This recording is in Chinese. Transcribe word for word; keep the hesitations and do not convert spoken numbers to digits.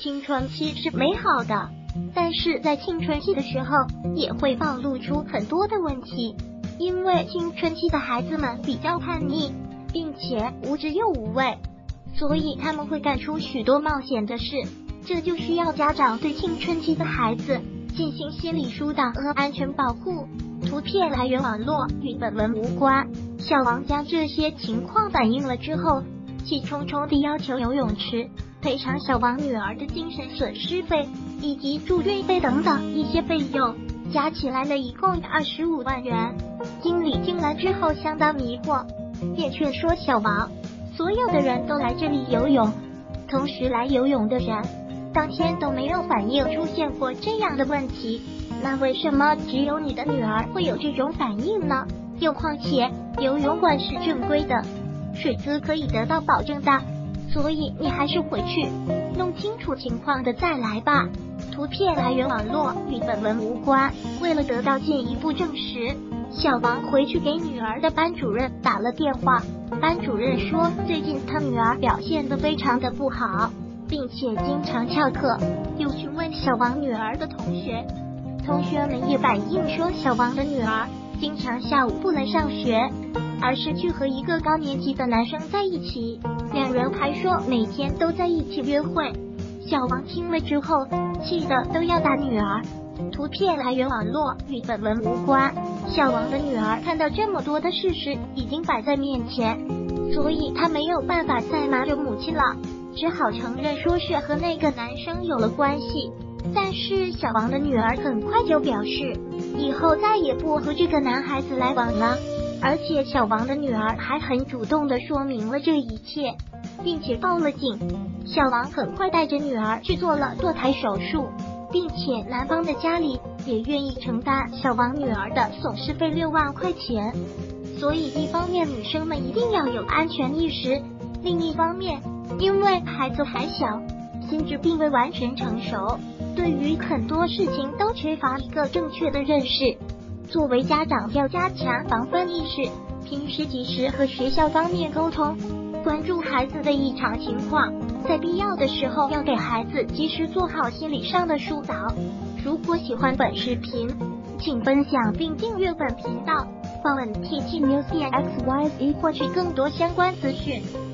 青春期是美好的，但是在青春期的时候也会暴露出很多的问题，因为青春期的孩子们比较叛逆，并且无知又无畏，所以他们会干出许多冒险的事，这就需要家长对青春期的孩子进行心理疏导和安全保护。图片来源网络，与本文无关。小王将这些情况反映了之后，气冲冲地要求游泳池赔偿小王女儿的精神损失费以及住院费等等一些费用，加起来了一共二十五万元。经理听了之后相当迷惑，便劝说小王，所有的人都来这里游泳，同时来游泳的人当天都没有反映出现过这样的问题，那为什么只有你的女儿会有这种反应呢？又况且游泳馆是正规的，水资可以得到保证的，所以你还是回去弄清楚情况的再来吧。图片来源网络，与本文无关。为了得到进一步证实，小王回去给女儿的班主任打了电话，班主任说最近他女儿表现得非常的不好，并且经常翘课。又询问小王女儿的同学，同学们也反映说小王的女儿经常下午不来上学，而是去和一个高年级的男生在一起，两人还说每天都在一起约会。小王听了之后气得都要打女儿。图片来源网络，与本文无关。小王的女儿看到这么多的事实已经摆在面前，所以她没有办法再瞒着母亲了，只好承认说是和那个男生有了关系。但是小王的女儿很快就表示以后再也不和这个男孩子来往了，而且小王的女儿还很主动地说明了这一切，并且报了警。小王很快带着女儿去做了堕胎手术，并且男方的家里也愿意承担小王女儿的损失费六万块钱。所以一方面女生们一定要有安全意识，另一方面因为孩子还小，心智并未完全成熟，对于很多事情都缺乏一个正确的认识。作为家长要加强防范意识，平时及时和学校方面沟通，关注孩子的异常情况，在必要的时候要给孩子及时做好心理上的疏导。如果喜欢本视频，请分享并订阅本频道，访问 T G News X Y Z 获取更多相关资讯。